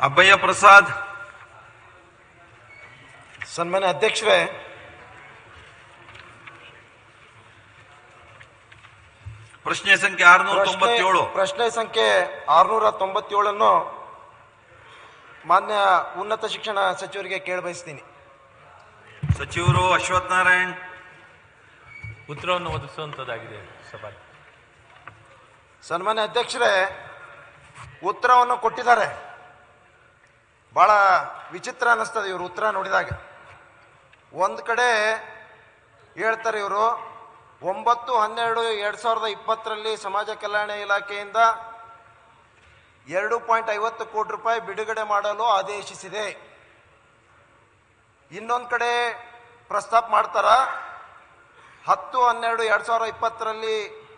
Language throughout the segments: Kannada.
ಅಬ್ಬಯ್ಯ ಪ್ರಸಾದ್. ಸನ್ಮಾನ್ಯ ಅಧ್ಯಕ್ಷರೇ, ಪ್ರಶ್ನೆ ಸಂಖ್ಯೆ 697. ಪ್ರಶ್ನೆ ಸಂಖ್ಯೆ 697 ಮಾನ್ಯ ಉನ್ನತ ಶಿಕ್ಷಣ ಸಚಿವರಿಗೆ ಕೇಳಬಯಸ್ತೀನಿ. ಸಚಿವರು ಅಶ್ವಥ್ ನಾರಾಯಣ್ ಉತ್ತರವನ್ನು ಒದಗಿಸುವಂತದ್ದಾಗಿದೆ ಸಭಾ. ಸನ್ಮಾನ್ಯ ಅಧ್ಯಕ್ಷರೇ, ಉತ್ತರವನ್ನು ಕೊಟ್ಟಿದ್ದಾರೆ. ಬಹಳ ವಿಚಿತ್ರ ಅನ್ನಿಸ್ತದೆ ಇವರು ಉತ್ತರ ನೋಡಿದಾಗ. ಒಂದು ಕಡೆ ಹೇಳ್ತಾರೆ ಇವರು 9/12/2020 ಸಮಾಜ ಕಲ್ಯಾಣ ಇಲಾಖೆಯಿಂದ 2.50 ಕೋಟಿ ರೂಪಾಯಿ ಬಿಡುಗಡೆ ಮಾಡಲು ಆದೇಶಿಸಿದೆ. ಇನ್ನೊಂದು ಕಡೆ ಪ್ರಸ್ತಾಪ ಮಾಡ್ತಾರ 10/12/2020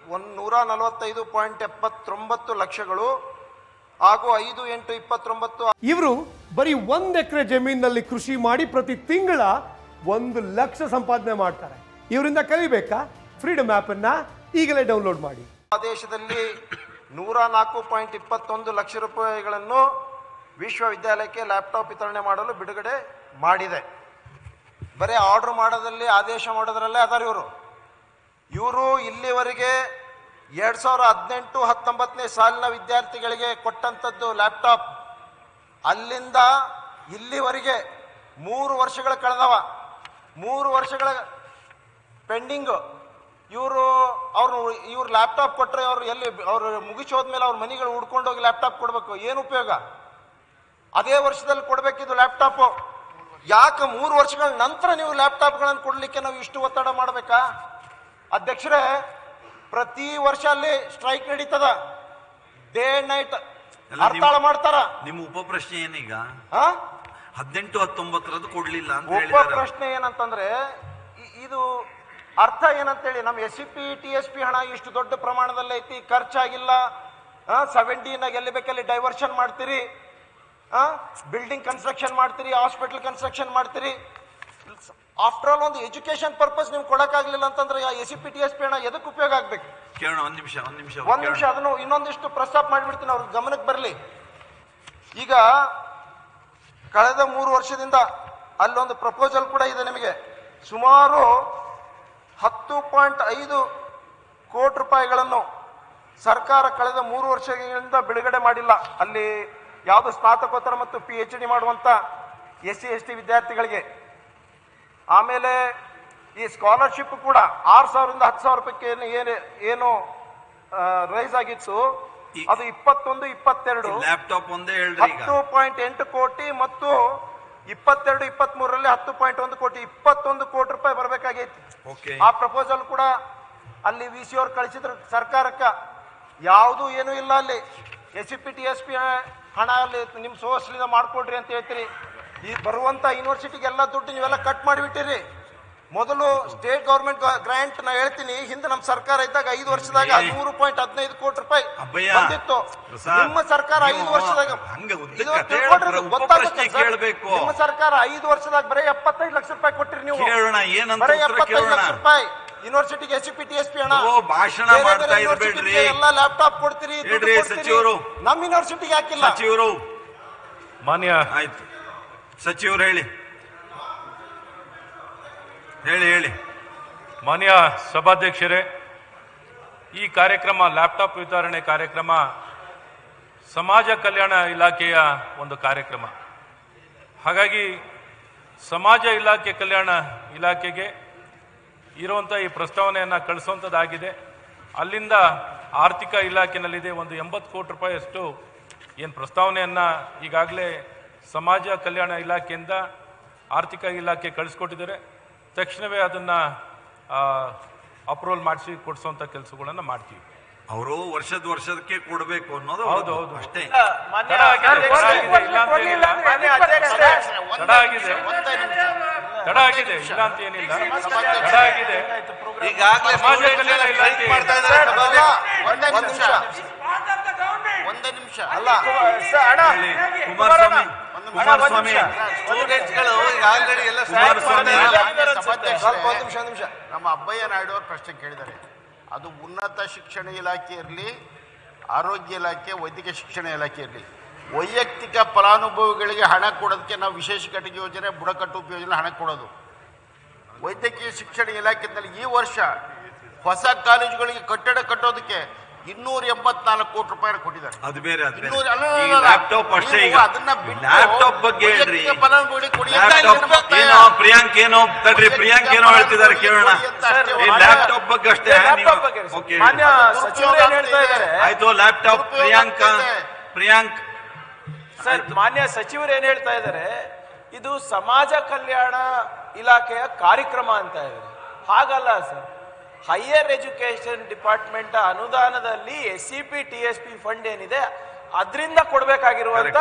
145.79 ಲಕ್ಷಗಳು ಹಾಗೂ 5/8/29. ಇವರು ಬರೀ 1 ಎಕರೆ ಜಮೀನಿನಲ್ಲಿ ಕೃಷಿ ಮಾಡಿ ಪ್ರತಿ ತಿಂಗಳ 1 ಲಕ್ಷ ಸಂಪಾದನೆ ಮಾಡ್ತಾರೆ. ಇವರಿಂದ ಕಲಿಬೇಕಾ? ಫ್ರೀಡಮ್ ಆಪ್ ಅನ್ನ ಈಗಲೇ ಡೌನ್ಲೋಡ್ ಮಾಡಿ. ಆದೇಶದಲ್ಲಿ 104.21 ಲಕ್ಷ ರೂಪಾಯಿಗಳನ್ನು ವಿಶ್ವವಿದ್ಯಾಲಯಕ್ಕೆ ಲ್ಯಾಪ್ಟಾಪ್ ವಿತರಣೆ ಮಾಡಲು ಬಿಡುಗಡೆ ಮಾಡಿದೆ. ಬರೀ ಆರ್ಡರ್ ಮಾಡೋದ್ರಲ್ಲಿ, ಆದೇಶ ಮಾಡೋದ್ರಲ್ಲೇ ಅದಾರ ಇವರು ಇಲ್ಲಿವರೆಗೆ 2018-19 ಸಾಲಿನ ವಿದ್ಯಾರ್ಥಿಗಳಿಗೆ ಕೊಟ್ಟಂಥದ್ದು ಲ್ಯಾಪ್ಟಾಪ್, ಅಲ್ಲಿಂದ ಇಲ್ಲಿವರೆಗೆ 3 ವರ್ಷಗಳ ಕಳೆದವ. 3 ವರ್ಷಗಳ ಪೆಂಡಿಂಗು. ಇವ್ರು ಲ್ಯಾಪ್ಟಾಪ್ ಕೊಟ್ಟರೆ ಅವ್ರು ಮುಗಿಸೋದ್ಮೇಲೆ ಅವ್ರ ಮನೆಗಳು ಹುಡ್ಕೊಂಡೋಗಿ ಲ್ಯಾಪ್ಟಾಪ್ ಕೊಡಬೇಕು. ಏನು ಉಪಯೋಗ? ಅದೇ ವರ್ಷದಲ್ಲಿ ಕೊಡಬೇಕಿದ್ದು ಲ್ಯಾಪ್ಟಾಪು. ಯಾಕೆ 3 ವರ್ಷಗಳ ನಂತರ ನೀವು ಲ್ಯಾಪ್ಟಾಪ್ಗಳನ್ನು ಕೊಡಲಿಕ್ಕೆ ನಾವು ಇಷ್ಟು ಒತ್ತಡ ಮಾಡಬೇಕಾ? ಅಧ್ಯಕ್ಷರೇ, ಪ್ರತಿ ವರ್ಷ ಅಲ್ಲಿ ಸ್ಟ್ರೈಕ್ ನಡೀತದ. ಡೇ ಅಂಡ್ ನೈಟ್ ಹರ್ತಾಳ ಮಾಡ್ತಾರ. ನಿಮ್ಮ ಉಪ ಪ್ರಶ್ನೆ ಏನೀಗ? 18-19 ಕೊಡ್ಲಿಲ್ಲ ಅಂತ ಉಪ ಪ್ರಶ್ನೆ ಏನಂತಂದ್ರೆ, ಇದು ಅರ್ಥ ಏನಂತೇಳಿ, ನಮ್ಮ SCP TSP ಹಣ ಇಷ್ಟು ದೊಡ್ಡ ಪ್ರಮಾಣದಲ್ಲಿ ಐತಿ, ಖರ್ಚಾಗಿಲ್ಲ. 17 ಎಲ್ಲಿ ಬೇಕಲ್ಲಿ ಡೈವರ್ಷನ್ ಮಾಡ್ತೀರಿ, ಬಿಲ್ಡಿಂಗ್ ಕನ್ಸ್ಟ್ರಕ್ಷನ್ ಮಾಡ್ತೀರಿ, ಹಾಸ್ಪಿಟಲ್ ಕನ್ಸ್ಟ್ರಕ್ಷನ್ ಮಾಡ್ತೀರಿ. ಆಫ್ಟರ್ ಆಲ್ ಒಂದು ಎಜುಕೇಶನ್ ಪರ್ಪಸ್ ನಿಮ್ಗೆ ಕೊಡಕ್ಕಾಗ್ಲಿಲ್ಲ ಅಂತಂದ್ರೆ SCP TSP ಹಣ ಎದಕ್ಕೆ ಉಪಯೋಗ ಆಗ್ಬೇಕು? ಕೇಳೋಣ. ಒಂದ್ ನಿಮಿಷ ಅದನ್ನು ಇನ್ನೊಂದಿಷ್ಟು ಪ್ರಸ್ತಾಪ ಮಾಡಿಬಿಡ್ತೀನಿ, ಅವ್ರ ಗಮನಕ್ಕೆ ಬರಲಿ. ಈಗ ಕಳೆದ 3 ವರ್ಷದಿಂದ ಅಲ್ಲೊಂದು ಪ್ರಪೋಸಲ್ ಕೂಡ ಇದೆ ನಿಮಗೆ. ಸುಮಾರು 10.5 ಕೋಟಿ ರೂಪಾಯಿಗಳನ್ನು ಸರ್ಕಾರ ಕಳೆದ 3 ವರ್ಷಗಳಿಂದ ಬಿಡುಗಡೆ ಮಾಡಿಲ್ಲ. ಅಲ್ಲಿ ಯಾವುದು ಸ್ನಾತಕೋತ್ತರ ಮತ್ತು PhD ಮಾಡುವಂತ SC ST ವಿದ್ಯಾರ್ಥಿಗಳಿಗೆ. ಆಮೇಲೆ ಈ ಸ್ಕಾಲರ್ಶಿಪ್ ಕೂಡ 6,000ರಿಂದ 10,000 ರೂಪಾಯಿಗೆ ಏನು ರೈಸ್ ಆಗಿತ್ತು, ಅದು 21-22 ಲ್ಯಾಪ್ಟಾಪ್ ಒಂದೇ 10.8 ಕೋಟಿ ಮತ್ತು 22-23ರಲ್ಲಿ 10.1 ಕೋಟಿ, 21 ಕೋಟಿ ರೂಪಾಯಿ ಬರಬೇಕಾಗೈತಿ. ಆ ಪ್ರಪೋಸಲ್ ಕೂಡ ಅಲ್ಲಿ VC ಅವ್ರು ಕಳಿಸಿದ್ರು ಸರ್ಕಾರಕ್ಕ. ಯಾವುದು ಏನೂ ಇಲ್ಲ ಅಲ್ಲಿ. SCP TSP ಹಣ ಅಲ್ಲಿ ನಿಮ್ಮ ಸೋರ್ಸ್ಲಿಂದ ಮಾಡ್ಕೊಡ್ರಿ ಅಂತ ಹೇಳ್ತೀರಿ. ಈ ಬರುವಂತ ಯೂನಿವರ್ಸಿಟಿಗೆಲ್ಲ ದುಡ್ಡು ನೀವೆಲ್ಲ ಕಟ್ ಮಾಡಿಬಿಟ್ಟಿರಿ. ಮೊದಲು ಸ್ಟೇಟ್ ಗೌರ್ಮೆಂಟ್ ಗ್ರಾಂಟ್ ನಾ ಹೇಳ್ತೀನಿ, ಹಿಂದೆ ನಮ್ಮ ಸರ್ಕಾರ ಇದ್ದಾಗ 5 ವರ್ಷದಾಗ 13.15 ಕೋಟಿ ರೂಪಾಯಿ ಬಂದಿತ್ತು. ನಿಮ್ಮ ಸರ್ಕಾರ 5 ವರ್ಷದಾಗ ನಿಮ್ಮ ಸರ್ಕಾರ 5 ವರ್ಷದಾಗ ಬರೀ 75 ಲಕ್ಷ ರೂಪಾಯಿ ಕೊಟ್ಟಿರಿ ನೀವು. ಬರೀ 75 ಲಕ್ಷ ರೂಪಾಯಿ ಯೂನಿವರ್ಸಿಟಿಗೆ SCP TSP ಹಣ. ಭಾಷಣ ಮಾಡ್ತಾ ಇರಬೇಡ್ರಿ. ಎಲ್ಲ ಲ್ಯಾಪ್ಟಾಪ್ ಕೊಡ್ತೀರಿ, ಸಚಿವರು. ನಮ್ಮ ಯೂನಿವರ್ಸಿಟಿಗೆ ಹಾಕಿಲ್ಲ. ಸಚಿವರು ಮಾನ್ಯ ಆಯ್ತು, ಸಚಿವರು ಹೇಳಿ. ಮಾನ್ಯ ಸಭಾಧ್ಯಕ್ಷರೇ, ಈ ಕಾರ್ಯಕ್ರಮ ಲ್ಯಾಪ್ಟಾಪ್ ವಿತರಣೆ ಕಾರ್ಯಕ್ರಮ ಸಮಾಜ ಕಲ್ಯಾಣ ಇಲಾಖೆಯ ಒಂದು ಕಾರ್ಯಕ್ರಮ. ಹಾಗಾಗಿ ಸಮಾಜ ಇಲಾಖೆ ಕಲ್ಯಾಣ ಇಲಾಖೆಗೆ ಇರುವಂಥ ಈ ಪ್ರಸ್ತಾವನೆಯನ್ನು ಕಳಿಸುವಂಥದ್ದಾಗಿದೆ. ಅಲ್ಲಿಂದ ಆರ್ಥಿಕ ಇಲಾಖೆನಲ್ಲಿದೆ ಒಂದು 80 ಕೋಟಿ ರೂಪಾಯಿಯಷ್ಟು ಏನು ಪ್ರಸ್ತಾವನೆಯನ್ನು ಈಗಾಗಲೇ ಸಮಾಜ ಕಲ್ಯಾಣ ಇಲಾಖೆಯಿಂದ ಆರ್ಥಿಕ ಇಲಾಖೆ ಕಳಿಸ್ಕೊಟ್ಟಿದ್ದಾರೆ. ತಕ್ಷಣವೇ ಅದನ್ನು ಅಪ್ರೂವಲ್ ಮಾಡಿಸಿ ಕೊಡಿಸುವಂಥ ಕೆಲಸಗಳನ್ನು ಮಾಡ್ತೀವಿ. ಅವರು ವರ್ಷದಕ್ಕೆ ಕೊಡಬೇಕು ಅನ್ನೋದು ಹೌದು ಅಷ್ಟೇ. ತಡ ಆಗಿದೆ, ಇಲ್ಲ ಅಂತ ಏನಿಲ್ಲ, ತಡ ಆಗಿದೆ. ಈಗಾಗಲೇ ಸಮಾಜ ಕಲ್ಯಾಣ ಇಲಾಖೆ ಒಂದೇ ನಿಮಿಷ ಅಲ್ಲ ಕುಮಾರಸ್ವಾಮಿ ಸ್ಟೂಡೆಂಟ್ಸ್ಗಳು ಆಲ್ರೆಡಿ ಎಲ್ಲ ಸ್ವಲ್ಪ ನಿಮಿಷ ನಮ್ಮ ಅಬ್ಬಯ್ಯ ನಾಯ್ಡು ಅವರು ಪ್ರಶ್ನೆ ಕೇಳಿದ್ದಾರೆ. ಅದು ಉನ್ನತ ಶಿಕ್ಷಣ ಇಲಾಖೆ ಇರಲಿ, ಆರೋಗ್ಯ ಇಲಾಖೆ, ವೈದ್ಯಕೀಯ ಶಿಕ್ಷಣ ಇಲಾಖೆ ಇರಲಿ, ವೈಯಕ್ತಿಕ ಫಲಾನುಭವಿಗಳಿಗೆ ಹಣ ಕೊಡೋದಕ್ಕೆ ನಾವು ವಿಶೇಷ ಘಟಕ ಯೋಜನೆ, ಬುಡಕಟ್ಟು ಯೋಜನೆ ಹಣ ಕೊಡೋದು. ವೈದ್ಯಕೀಯ ಶಿಕ್ಷಣ ಇಲಾಖೆಯಲ್ಲಿ ಈ ವರ್ಷ ಹೊಸ ಕಾಲೇಜುಗಳಿಗೆ ಕಟ್ಟಡ ಕಟ್ಟೋದಕ್ಕೆ 284 ಕೋಟಿ ರೂಪಾಯಿ ಕೊಟ್ಟಿದ್ದಾರೆ. ಅದು ಬೇರೆ ಲ್ಯಾಪ್ಟಾಪ್ ಅಷ್ಟೇ. ಈಗ ಅದನ್ನ ಲ್ಯಾಪ್ಟಾಪ್ ಬಗ್ಗೆ ಹೇಳ್ರಿ. ಫಲಾನುಭವಿಗಳಿಗೆ ಕೊಡಿ. ಏನೋ ಪ್ರಿಯಾಂಕ್ ಏನೋ ತಡ್ರಿ, ಪ್ರಿಯಾಂಕ್ ಏನೋ ಹೇಳ್ತಿದ್ದಾರೆ ಕೇಳೋಣ. ಲ್ಯಾಪ್ಟಾಪ್ ಬಗ್ಗೆ ಅಷ್ಟೇ. ಮಾನ್ಯ ಸಚಿವರು ಏನ್ ಹೇಳ್ತಾ ಇದ್ದಾರೆ? ಆಯ್ತು, ಲ್ಯಾಪ್ಟಾಪ್ ಪ್ರಿಯಾಂಕ್ ಸರ್, ಮಾನ್ಯ ಸಚಿವರು ಏನ್ ಹೇಳ್ತಾ ಇದ್ದಾರೆ? ಇದು ಸಮಾಜ ಕಲ್ಯಾಣ ಇಲಾಖೆಯ ಕಾರ್ಯಕ್ರಮ ಅಂತ ಇದೆ. ಹಾಗಲ್ಲ ಸರ್, ಹೈಯರ್ ಎಜುಕೇಶನ್ ಡಿಪಾರ್ಟ್ಮೆಂಟ್ ಅನುದಾನದಲ್ಲಿ SCP TSP ಫಂಡ್ ಏನಿದೆ ಅದರಿಂದ ಕೊಡಬೇಕಾಗಿರುವಂತ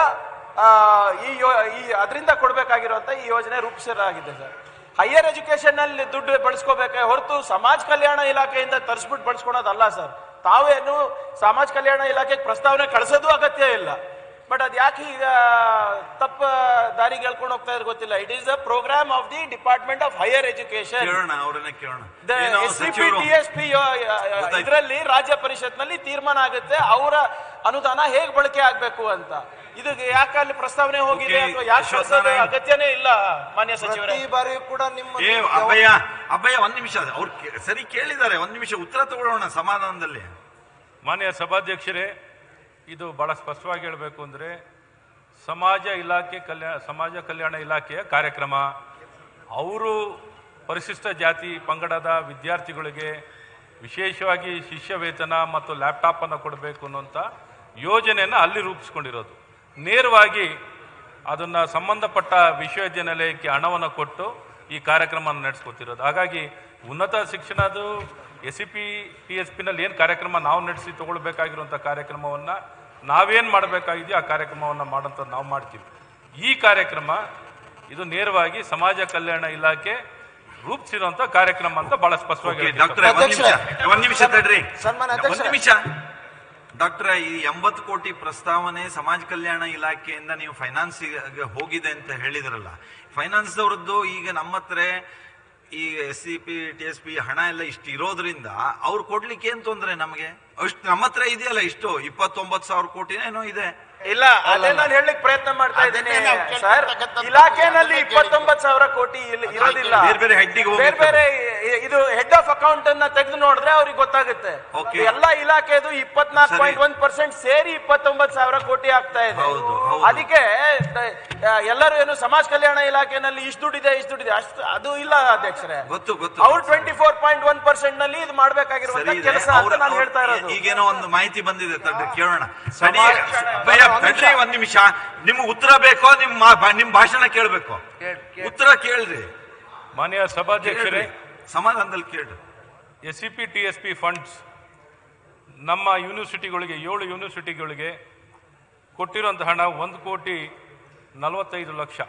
ಈ ಯೋಜನೆ ರೂಪಿಸಲಾಗಿದೆ ಸರ್. ಹೈಯರ್ ಎಜುಕೇಶನ್ ನಲ್ಲಿ ದುಡ್ಡು ಬಳಸ್ಕೋಬೇಕೆ ಹೊರತು ಸಮಾಜ ಕಲ್ಯಾಣ ಇಲಾಖೆಯಿಂದ ತರಿಸ್ಬಿಟ್ಟು ಬಳಸ್ಕೊಳೋದಲ್ಲ ಸರ್. ತಾವೇನು ಸಮಾಜ ಕಲ್ಯಾಣ ಇಲಾಖೆಗೆ ಪ್ರಸ್ತಾವನೆ ಕಳಿಸೋದು ಅಗತ್ಯ ಇಲ್ಲ. ಬಟ್ ಅದ್ ಯಾಕೆ ಈಗ ತಪ್ಪ ದಾರಿಗೆ ಹೇಳ್ಕೊಂಡು ಹೋಗ್ತಾ ಇದ್ರೆ ಗೊತ್ತಿಲ್ಲ. It is the programme of the department of higher education. SCP TSP ಇದರಲ್ಲಿ ರಾಜ್ಯ ಪರಿಷತ್ ನಲ್ಲಿ ತೀರ್ಮಾನ ಆಗುತ್ತೆ ಅವರ ಅನುದಾನ ಹೇಗೆ ಬಳಕೆ ಆಗ್ಬೇಕು ಅಂತ. ಇದು ಯಾಕೆ ಅಲ್ಲಿ ಪ್ರಸ್ತಾವನೆ ಹೋಗಿದೆ ಅಥವಾ ಯಾಕೆ ಕಳಿಸೋದು ಅಗತ್ಯನೇ ಇಲ್ಲ. ಮಾನ್ಯ ಸಚಿವರೇ, ಈ ಬಾರಿ ಕೂಡ ನಿಮ್ಮ ಅಭಯ ಒಂದ್ ನಿಮಿಷ, ಅವ್ರು ಸರಿ ಕೇಳಿದ್ದಾರೆ, ಒಂದ್ ನಿಮಿಷ ಉತ್ತರ ತಗೊಳ್ಳೋಣ ಸಮಾಧಾನದಲ್ಲಿ. ಮಾನ್ಯ ಸಭಾಧ್ಯಕ್ಷರೇ, ಇದು ಬಹಳ ಸ್ಪಷ್ಟವಾಗಿ ಹೇಳಬೇಕು ಅಂದರೆ ಸಮಾಜ ಕಲ್ಯಾಣ ಇಲಾಖೆಯ ಕಾರ್ಯಕ್ರಮ. ಅವರು ಪರಿಶಿಷ್ಟ ಜಾತಿ ಪಂಗಡದ ವಿದ್ಯಾರ್ಥಿಗಳಿಗೆ ವಿಶೇಷವಾಗಿ ಶಿಷ್ಯ ವೇತನ ಮತ್ತು ಲ್ಯಾಪ್ಟಾಪನ್ನು ಕೊಡಬೇಕು ಅನ್ನುವಂಥ ಯೋಜನೆಯನ್ನು ಅಲ್ಲಿ ರೂಪಿಸ್ಕೊಂಡಿರೋದು. ನೇರವಾಗಿ ಅದನ್ನು ಸಂಬಂಧಪಟ್ಟ ವಿಶ್ವವಿದ್ಯಾನಿಲಯಕ್ಕೆ ಹಣವನ್ನು ಕೊಟ್ಟು ಈ ಕಾರ್ಯಕ್ರಮವನ್ನು ನಡೆಸ್ಕೊತಿರೋದು. ಹಾಗಾಗಿ ಉನ್ನತ ಶಿಕ್ಷಣದ SCP TSPನಲ್ಲಿ ಏನು ಕಾರ್ಯಕ್ರಮ ನಾವು ನಡೆಸಿ ತಗೊಳ್ಬೇಕಾಗಿರುವಂಥ ಕಾರ್ಯಕ್ರಮವನ್ನು ನಾವೇನು ಮಾಡಬೇಕಾಗಿದೆಯೋ ಆ ಕಾರ್ಯಕ್ರಮವನ್ನು ಮಾಡೋಂಥದ್ದು ನಾವು ಮಾಡ್ತೀವಿ. ಈ ಕಾರ್ಯಕ್ರಮ ಇದು ನೇರವಾಗಿ ಸಮಾಜ ಕಲ್ಯಾಣ ಇಲಾಖೆ ರೂಪಿಸಿರುವಂಥ ಕಾರ್ಯಕ್ರಮ ಅಂತ ಬಹಳ ಸ್ಪಷ್ಟವಾಗಿ ಡಾಕ್ಟ್ರೆ, ಈ 80 ಕೋಟಿ ಪ್ರಸ್ತಾವನೆ ಸಮಾಜ ಕಲ್ಯಾಣ ಇಲಾಖೆಯಿಂದ ನೀವು ಫೈನಾನ್ಸ್ ಹೋಗಿದೆ ಅಂತ ಹೇಳಿದ್ರಲ್ಲ, ಫೈನಾನ್ಸ್ ದವರದ್ದು ಈಗ ನಮ್ಮ ಹತ್ರ ಈ SCP TSP ಹಣ ಎಲ್ಲ ಇಷ್ಟು ಇರೋದ್ರಿಂದ ಅವ್ರು ಕೊಡ್ಲಿಕ್ಕೆ ಏನ್ ತೊಂದ್ರೆ? ನಮಗೆ ಅಷ್ಟು ನಮ್ಮ ಹತ್ರ ಇದೆಯಲ್ಲ, ಇಷ್ಟು 29,000 ಕೋಟಿನೇನೋ ಇದೆ. ಇಲ್ಲ, ಅದೇ ನಾನು ಹೇಳಲಿಕ್ಕೆ ಪ್ರಯತ್ನ ಮಾಡ್ತಾ ಇದ್ದೇನೆ ಸರ್. ಇಲಾಖೆನಲ್ಲಿ 29,000 ಕೋಟಿ ಇರೋದಿಲ್ಲ. ಬೇರೆ ಬೇರೆ ಇದು ಹೆಡ್ ಆಫ್ ಅಕೌಂಟ್ ಅನ್ನ ತೆಗೆದು ನೋಡಿದ್ರೆ ಅವ್ರಿಗೆ ಗೊತ್ತಾಗುತ್ತೆ. ಎಲ್ಲಾ ಇಲಾಖೆದು 24.1% ಸೇರಿ 29,000 ಕೋಟಿ ಆಗ್ತಾ ಇದೆ. ಅದಕ್ಕೆ ಎಲ್ಲರೂ ಏನು ಸಮಾಜ ಕಲ್ಯಾಣ ಇಲಾಖೆನಲ್ಲಿ ಇಷ್ಟು ದುಡ್ಡಿದೆ ಅಷ್ಟು ಅದು ಇಲ್ಲ ಅಧ್ಯಕ್ಷರೇ. ಅವ್ರು 24.1% ನಲ್ಲಿ ಇದು ಮಾಡ್ಬೇಕಾಗಿರುವಂತ ಕೆಲಸ ಅಂತ ನಾನು ಹೇಳ್ತಾ ಇರೋದು. ಈಗೇನೋ ಒಂದು ಮಾಹಿತಿ ಬಂದಿದೆ, ತಡ್ರಿ ಕೇಳೋಣ. ಒಂದ್ ನಿಮಿಷ, ನಿಮ್ಗೆ ಉತ್ತರ ಬೇಕೋ ನಿಮ್ ಭಾಷಣ ಕೇಳ್ಬೇಕು? ಉತ್ತರ ಕೇಳ್ರಿ. ಮಾನ್ಯ ಸಭಾಧ್ಯಕ್ಷರೇ, ಸಮಾಧಾನದಲ್ಲಿ ಕೇಳ್ರಿ. SCP TSP ಫಂಡ್ಸ್ ನಮ್ಮ ಯೂನಿವರ್ಸಿಟಿಗಳಿಗೆ 7 ಯೂನಿವರ್ಸಿಟಿಗಳಿಗೆ ಕೊಟ್ಟಿರುವಂಥ ಹಣ 1,45,00,000.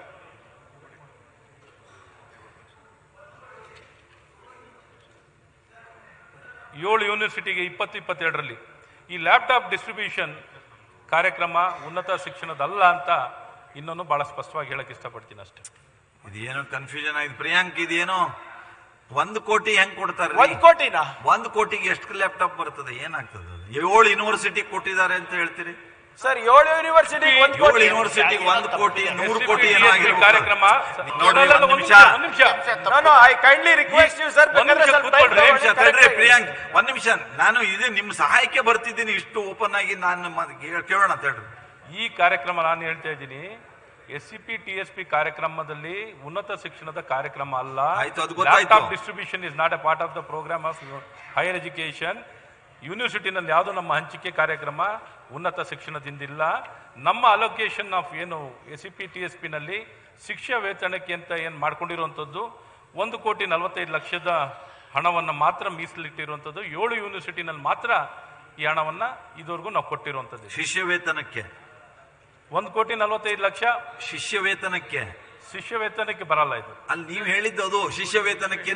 ಏಳು ಯೂನಿವರ್ಸಿಟಿಗೆ 2022ರಲ್ಲಿ ಈ ಲ್ಯಾಪ್ಟಾಪ್ ಡಿಸ್ಟ್ರಿಬ್ಯೂಷನ್ ಕಾರ್ಯಕ್ರಮ ಉನ್ನತ ಶಿಕ್ಷಣದಲ್ಲ ಅಂತ ಇನ್ನೊಂದು ಬಹಳ ಸ್ಪಷ್ಟವಾಗಿ ಹೇಳಕ್ ಇಷ್ಟಪಡ್ತೀನಿ ಅಷ್ಟೇ. ಇದೇನೋ ಕನ್ಫ್ಯೂಷನ್ ಆಯ್ತು ಪ್ರಿಯಾಂಕ್. ಇದೇನೋ 1 ಕೋಟಿ ಹೆಂಗ್ ಕೊಡ್ತಾರೆ? 1 ಕೋಟಿನಾ? 1 ಕೋಟಿಗೆ ಎಷ್ಟು ಲ್ಯಾಪ್ಟಾಪ್ ಬರ್ತದೆ? ಏನಾಗ್ತದೆ? 7 ಯೂನಿವರ್ಸಿಟಿ ಕೊಟ್ಟಿದ್ದಾರೆ ಅಂತ ಹೇಳ್ತೀರಿ ಸರ್. 7 ಯೂನಿವರ್ಸಿಟಿ 1 ಕೋಟಿ, ಯೂನಿವರ್ಸಿಟಿಗೆ 1 ಕೋಟಿ 100 ಕೋಟಿ ಏನೋ ಆಗಿರೋ ಕಾರ್ಯಕ್ರಮ. ಒಂದು ನಿಮಿಷ, I kindly request you sir. Priyank ಒಂದ್ ನಿಮಿಷ, ನಾನು ಇದು ನಿಮ್ ಸಹಾಯಕ್ಕೆ ಬರ್ತಿದ್ದೀನಿ. ಇಷ್ಟು ಓಪನ್ ಆಗಿ ನಾನು ಕೇಳೋಣ ಅಂತ ಹೇಳ್ರಿ. ಈ ಕಾರ್ಯಕ್ರಮ ನಾನು ಹೇಳ್ತಾ ಇದ್ದೀನಿ, SCP TSP ಕಾರ್ಯಕ್ರಮದಲ್ಲಿ ಉನ್ನತ ಶಿಕ್ಷಣದ ಕಾರ್ಯಕ್ರಮ ಅಲ್ಲ. Laptop distribution is not a part of the programme of higher education. ಯೂನಿವರ್ಸಿಟಿನಲ್ಲಿ ಯಾವುದು ನಮ್ಮ ಹಂಚಿಕೆ ಕಾರ್ಯಕ್ರಮ ಉನ್ನತ ಶಿಕ್ಷಣದಿಂದಿಲ್ಲ. ನಮ್ಮ ಅಲೋಕೇಶನ್ ಆಫ್ ಏನು SCP TSPನಲ್ಲಿ ಶಿಕ್ಷಣ ವೇತನಕ್ಕೆ ಅಂತ ಏನು ಮಾಡ್ಕೊಂಡಿರುವಂಥದ್ದು 1,45,00,000 ಹಣವನ್ನು ಮಾತ್ರ ಮೀಸಲಿಟ್ಟಿರುವಂಥದ್ದು. 7 ಯೂನಿವರ್ಸಿಟಿನಲ್ಲಿ ಮಾತ್ರ ಈ ಹಣವನ್ನು ಇದುವರೆಗೂ ನಾವು ಕೊಟ್ಟಿರುವಂಥದ್ದು. ಶಿಷ್ಯ ವೇತನಕ್ಕೆ 1,45,00,000 ಶಿಷ್ಯ ವೇತನಕ್ಕೆ ಬರಲ್ಲ. ಇದು ಅಲ್ಲಿ ನೀವು ಹೇಳಿದ್ದು ಅದು ಶಿಷ್ಯ ವೇತನಕ್ಕೆ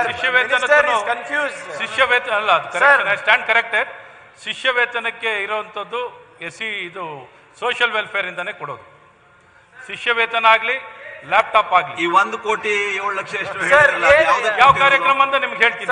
ಶಿಷ್ಯ ವೇತನ ಅಲ್ಲ. Stand corrected. ಶಿಷ್ಯ ವೇತನಕ್ಕೆ ಇರುವಂತದ್ದು ಇದು ಸೋಷಿಯಲ್ ವೆಲ್ಫೇರ್ ಇಂದಾನೆ ಕೊಡೋದು. ಶಿಷ್ಯ ವೇತನ ಆಗ್ಲಿ ಲ್ಯಾಪ್ಟಾಪ್ ಆಗ್ಲಿ. ಈ 1,07,00,000 ಎಷ್ಟು ಯಾವ ಕಾರ್ಯಕ್ರಮ ಅಂತ ನಿಮ್ಗೆ ಹೇಳ್ತೀನಿ.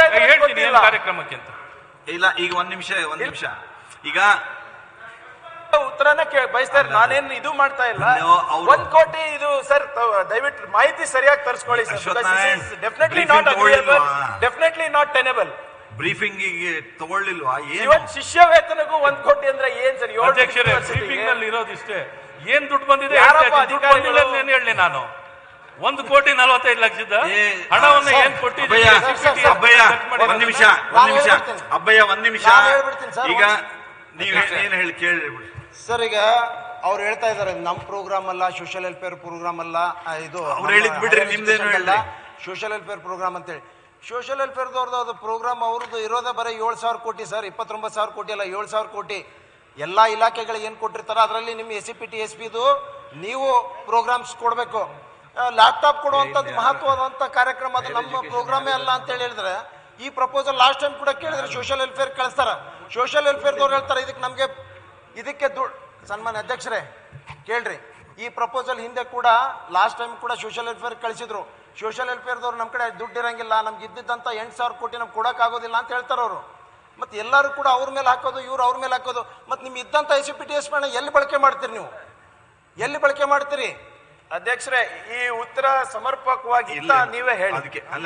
ಹೇಳ್ತೀನಿ ಏನು ಕಾರ್ಯಕ್ರಮಕ್ಕೆ ಅಂತ. ಇಲ್ಲ, ಈಗ ಒಂದ್ ನಿಮಿಷ ಈಗ ಉತ್ತರನ ಬಯಸ್ತಾರೆ. ನಾನೇನ್ ಇದು ಮಾಡ್ತಾ ಇಲ್ಲ. 1 ಕೋಟಿ ಇದು ಸರ್ ದಯವಿಟ್ಟು ಮಾಹಿತಿ ಸರಿಯಾಗಿ ತರಿಸ್ಕೊಳ್ಳಿ sir. Definitely not agreeable, definitely not tenable. Briefing ತಗೊಳ್ಳಿಲ್ವಾ? ಇವತ್ತು ಶಿಷ್ಯ ವೇತನಗೂ 1 ಕೋಟಿ ಅಂದ್ರೆ ಏನ್ ಸರ್? ಬ್ರೀಫಿಂಗ್ ನಲ್ಲಿ ಇರೋದಿಷ್ಟೇ. ಏನ್ ದುಡ್ಡು ಬಂದಿದೆ ಹೇಳಿ. ನಾನು 1,45 ಲಕ್ಷದ ಹಣವನ್ನು ಏನ್ ಕೊಟ್ಟಿದ್ದೀವಿ? ಅಬ್ಬಯ್ಯ ಒಂದ್ ನಿಮಿಷ ಅಬ್ಬಯ್ಯ ಒಂದ್ ನಿಮಿಷ. ಈಗ ನೀವ್ ಏನ್ ಹೇಳಿ ಕೇಳಿ ಸರ್. ಈಗ ಅವ್ರು ಹೇಳ್ತಾ ಇದಾರೆ ನಮ್ ಪ್ರೋಗ್ರಾಮ್ ಅಲ್ಲ, ಸೋಷಿಯಲ್ ವೆಲ್ಫೇರ್ ಪ್ರೋಗ್ರಾಮ್ ಅಲ್ಲ, ಇದು ಅವ್ರು ಹೇಳಿದ್ ಬಿಡ್ರಿ, ನಿಮ್ದೇನು ಅಲ್ಲ ಸೋಷಿಯಲ್ ವೆಲ್ಫೇರ್ ಪ್ರೋಗ್ರಾಮ್ ಅಂತೇಳಿ. ಸೋಷಿಯಲ್ ವೆಲ್ಫೇರ್ದವ್ರದ್ದು ಅದು ಪ್ರೋಗ್ರಾಮ್ ಅವ್ರದ್ದು ಇರೋದೇ ಬರೀ 7,000 ಕೋಟಿ ಸರ್. 29,000 ಕೋಟಿ ಅಲ್ಲ, 7,000 ಕೋಟಿ. ಎಲ್ಲ ಇಲಾಖೆಗಳಿಗೆ ಏನು ಕೊಟ್ಟಿರ್ತಾರೆ ಅದರಲ್ಲಿ ನಿಮ್ಮ SCP TSPದು ನೀವು ಪ್ರೋಗ್ರಾಮ್ಸ್ ಕೊಡಬೇಕು. ಲ್ಯಾಪ್ಟಾಪ್ ಕೊಡುವಂಥದ್ದು ಮಹತ್ವವಾದಂಥ ಕಾರ್ಯಕ್ರಮ, ಅದು ನಮ್ಮ ಪ್ರೋಗ್ರಾಮೇ ಅಲ್ಲ ಅಂತೇಳಿ ಹೇಳಿದ್ರೆ ಈ ಪ್ರಪೋಸಲ್ ಲಾಸ್ಟ್ ಟೈಮ್ ಕೂಡ ಕೇಳಿದ್ರೆ ಸೋಷಿಯಲ್ ವೆಲ್ಫೇರ್ ಕಳಿಸ್ತಾರ. ಸೋಷಿಯಲ್ ವೆಲ್ಫೇರ್ದವ್ರು ಹೇಳ್ತಾರೆ ಇದಕ್ಕೆ ದುಡ್ಡು. ಸನ್ಮಾನ್ಯ ಅಧ್ಯಕ್ಷರೇ ಕೇಳ್ರಿ, ಈ ಪ್ರಪೋಸಲ್ ಹಿಂದೆ ಕೂಡ ಲಾಸ್ಟ್ ಟೈಮ್ ಕೂಡ ಸೋಷಿಯಲ್ ವೆಲ್ಫೇರ್ ಕಳಿಸಿದ್ರು. ಸೋಷಿಯಲ್ ವೆಲ್ಫೇರ್ದವ್ರು ನಮ್ಮ ಕಡೆ ದುಡ್ಡು ಇರಂಗಿಲ್ಲ, ನಮ್ಗೆ ಇದ್ದಿದ್ದಂಥ 8,000 ಕೋಟಿ ನಮ್ಗೆ ಕೊಡೋಕ್ಕಾಗೋದಿಲ್ಲ ಅಂತ ಹೇಳ್ತಾರೆ ಅವರು. ಮತ್ತು ಎಲ್ಲರೂ ಕೂಡ ಅವ್ರ ಮೇಲೆ ಹಾಕೋದು, ಇವ್ರು ಅವ್ರ ಮೇಲೆ ಹಾಕೋದು. ಮತ್ತು ನಿಮ್ಗೆ ಇದ್ದಂಥ SCP TSP ಎಲ್ಲಿ ಬಳಕೆ ಮಾಡ್ತೀರಿ? ನೀವು ಎಲ್ಲಿ ಬಳಕೆ ಮಾಡ್ತೀರಿ? ಅಧ್ಯಕ್ಷರೇ, ಈ ಉತ್ತರ ಸಮರ್ಪಕವಾಗಿ ನೀವೇ ಹೇಳಿ.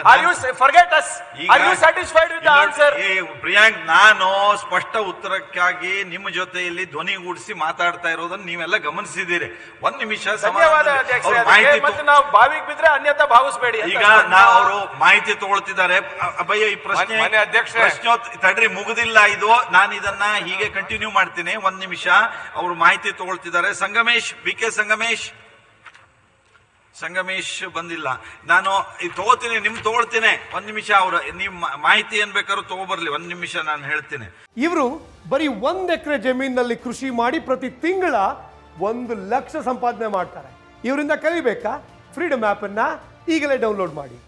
ಪ್ರಿಯಾಂಕ್, ನಾನು ಸ್ಪಷ್ಟ ಉತ್ತರಕ್ಕಾಗಿ ನಿಮ್ಮ ಜೊತೆಯಲ್ಲಿ ಧ್ವನಿಗೂಡಿಸಿ ಮಾತಾಡ್ತಾ ಇರೋದನ್ನ ನೀವೆಲ್ಲ ಗಮನಿಸಿದ್ದೀರಿ. ಒಂದ್ ನಿಮಿಷ ನಾವು ಬಾವಿಗೆ ಬಿದ್ರೆ ಅನ್ಯತಾ ಭಾವಿಸಬೇಡಿ. ಈಗ ಅವರು ಮಾಹಿತಿ ತಗೊಳ್ತಿದ್ದಾರೆ. ಅಭಯ, ಈ ಪ್ರಶ್ನೆ ತಡ್ರಿ, ಮುಗುದಿಲ್ಲ ಇದು. ನಾನು ಇದನ್ನ ಹೀಗೆ ಕಂಟಿನ್ಯೂ ಮಾಡ್ತೀನಿ. ಒಂದ್ ನಿಮಿಷ, ಅವರು ಮಾಹಿತಿ ತಗೊಳ್ತಿದ್ದಾರೆ. BK ಸಂಗಮೇಶ್ ಬಂದಿಲ್ಲ. ನಾನು ತಗೋತೀನಿ, ತಗೊಳ್ತೀನಿ. ಒಂದ್ ನಿಮಿಷ, ಅವ್ರು ನಿಮ್ ಮಾಹಿತಿ ಏನ್ ಬೇಕಾದ್ರೂ ತಗೋಬರ್ಲಿ. ಒಂದ್ ನಿಮಿಷ ನಾನು ಹೇಳ್ತೀನಿ. ಇವರು ಬರೀ 1 ಎಕರೆ ಜಮೀನಿನಲ್ಲಿ ಕೃಷಿ ಮಾಡಿ ಪ್ರತಿ ತಿಂಗಳ 1 ಲಕ್ಷ ಸಂಪಾದನೆ ಮಾಡ್ತಾರೆ. ಇವರಿಂದ ಕಲಿಬೇಕಾ? ಫ್ರೀಡಮ್ ಆಪ್ ಅನ್ನ ಈಗಲೇ ಡೌನ್ಲೋಡ್ ಮಾಡಿ.